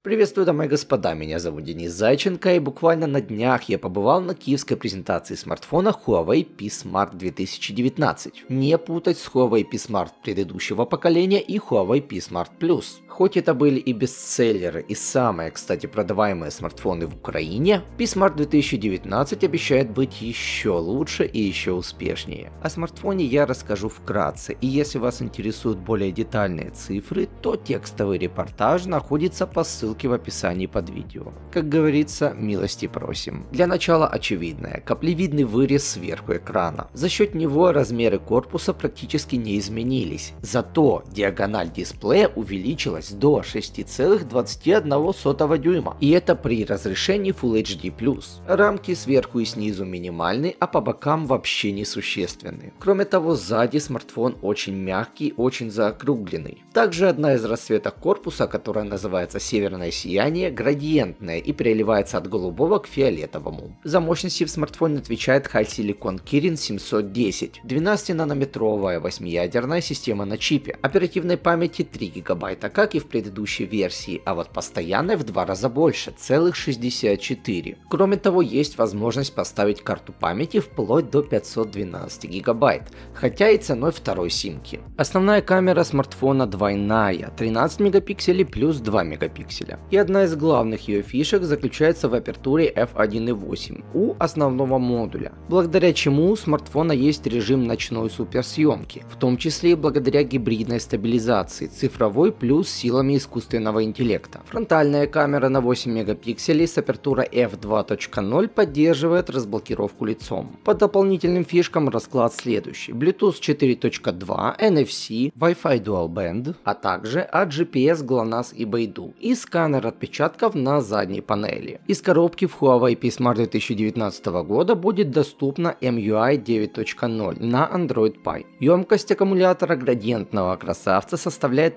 Приветствую, дамы и господа, меня зовут Денис Зайченко, и буквально на днях я побывал на киевской презентации смартфона Huawei P Smart 2019. Не путать с Huawei P Smart предыдущего поколения и Huawei P Smart Plus. Хоть это были и бестселлеры, и самые, кстати, продаваемые смартфоны в Украине, P Smart 2019 обещает быть еще лучше и еще успешнее. О смартфоне я расскажу вкратце, и если вас интересуют более детальные цифры, то текстовый репортаж находится по ссылке в описании под видео. Как говорится, милости просим. Для начала очевидное, каплевидный вырез сверху экрана. За счет него размеры корпуса практически не изменились, зато диагональ дисплея увеличилась до 6,21 дюйма, и это при разрешении Full HD+. Рамки сверху и снизу минимальны, а по бокам вообще несущественны. Кроме того, сзади смартфон очень мягкий, очень заокругленный. Также одна из расцветок корпуса, которая называется северное сияние, градиентная и переливается от голубого к фиолетовому. За мощности в смартфоне отвечает HiSilicon Kirin 710, 12-нанометровая 8-ядерная система на чипе, оперативной памяти 3 ГБ, как и в предыдущей версии, а вот постоянной в 2 раза больше, целых 64. Кроме того, есть возможность поставить карту памяти вплоть до 512 ГБ, хотя и ценой второй симки. Основная камера смартфона двойная, 13 мегапикселей плюс 2 мегапикселя. И одна из главных ее фишек заключается в апертуре f1.8 у основного модуля, благодаря чему у смартфона есть режим ночной суперсъемки, в том числе и благодаря гибридной стабилизации, цифровой плюс силами искусственного интеллекта. Фронтальная камера на 8 мегапикселей с апертурой f2.0 поддерживает разблокировку лицом. По дополнительным фишкам расклад следующий: Bluetooth 4.2, NFC, Wi-Fi Dual Band, а также от GPS, GLONASS и Beidou, и сканер отпечатков на задней панели. Из коробки в Huawei P Smart 2019 года будет доступна MUI 9.0 на Android Pie. Емкость аккумулятора градиентного красавца составляет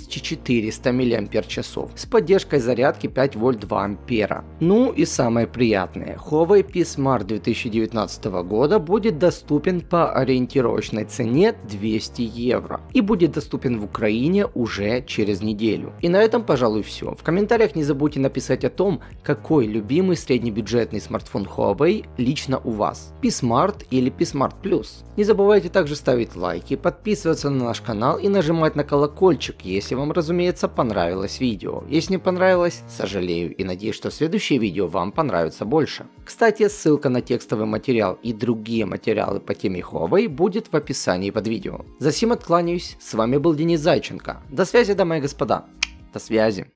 3400 мАч с поддержкой зарядки 5 вольт 2 ампера. Ну и самое приятное, Huawei P Smart 2019 года будет доступен по ориентировочной цене 200 евро и будет доступен в Украине уже через неделю. И на этом, пожалуй, все. В комментариях не забудьте написать о том, какой любимый среднебюджетный смартфон Huawei лично у вас, P Smart или P Smart Plus. Не забывайте также ставить лайки, подписываться на наш канал и нажимать на колокольчик, если вам, разумеется, понравилось видео. Если не понравилось, сожалею и надеюсь, что следующие видео вам понравятся больше. Кстати, ссылка на текстовый материал и другие материалы по теме Huawei будет в описании под видео. За сим откланяюсь, с вами был Денис Зайченко. До связи, дамы и господа. До связи.